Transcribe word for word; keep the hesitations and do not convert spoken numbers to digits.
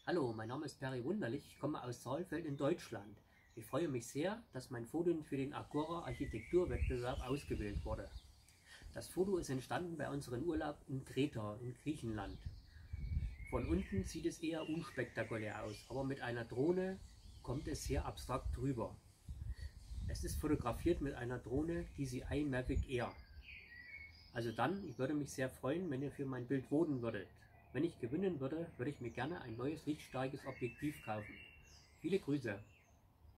Hallo, mein Name ist Perry Wunderlich, ich komme aus Saalfeld in Deutschland. Ich freue mich sehr, dass mein Foto für den Agora Architekturwettbewerb ausgewählt wurde. Das Foto ist entstanden bei unserem Urlaub in Kreta in Griechenland. Von unten sieht es eher unspektakulär aus, aber mit einer Drohne kommt es sehr abstrakt rüber. Es ist fotografiert mit einer Drohne, die D J I Mavic Air. Also dann, ich würde mich sehr freuen, wenn ihr für mein Bild voten würdet. Wenn ich gewinnen würde, würde ich mir gerne ein neues lichtstarkes Objektiv kaufen. Viele Grüße!